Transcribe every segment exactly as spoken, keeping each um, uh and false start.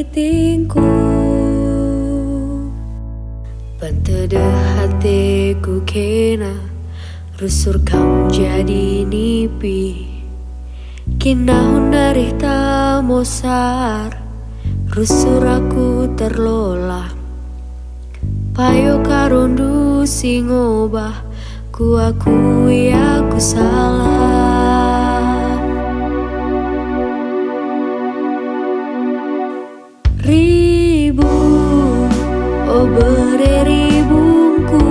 maitingku. Bantede hatiku kena rusur kamu jadi nipi. Kinahun dari tamosar rusur aku terlola. Payo karondu sing obah, ku akui aku salah. Ribu, oh bereribungku,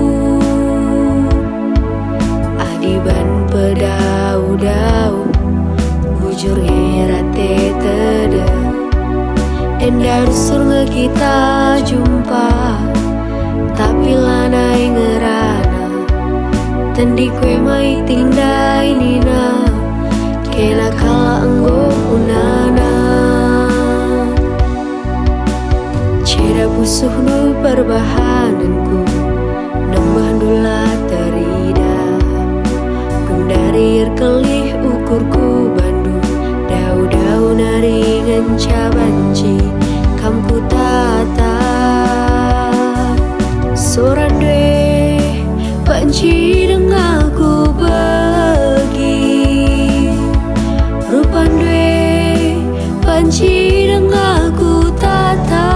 adiban pedau-dau, bujur ngerate tede. Endar surga kita jumpa, tapi lanai ngerana. Tendi kue mai tindai nina, kena kala enggo unana. Ceda busuh nu perbahananku, nembah dula terida. Gundarir kelih ukurku bandu, dau-dau nari ngenca banci, kamku tata. Soran dwe banci dengaku bagi, rupan dwe banci dengaku tata.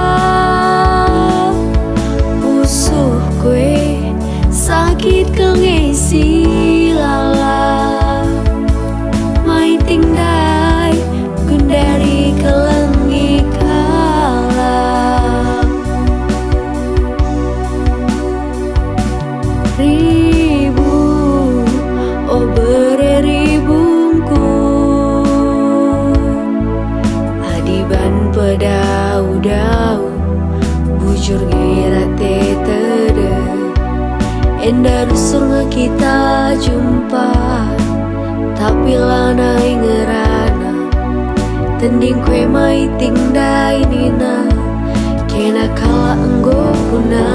Musuh kue sakit kengesi lala, mai tingdai gundari kelengi kala. Ribu, oh bereribungku, adiban pedau-dau, bujur ngerate tede. Endar surga kita jumpa, tapi lanai ngerana. Tending kue mai tingdai nina, kena kala enggo puna.